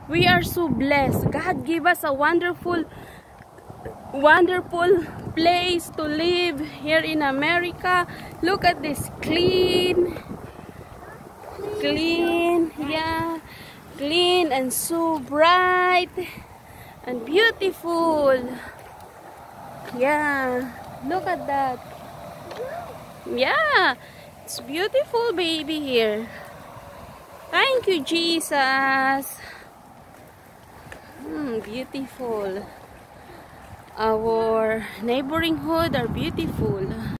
We are so blessed. God gave us a wonderful place to live here in America. Look at this clean, yeah, clean and so bright and beautiful. Yeah, look at that. Yeah, it's beautiful, baby, here. Thank you, Jesus. Beautiful. Our neighboring hood are beautiful.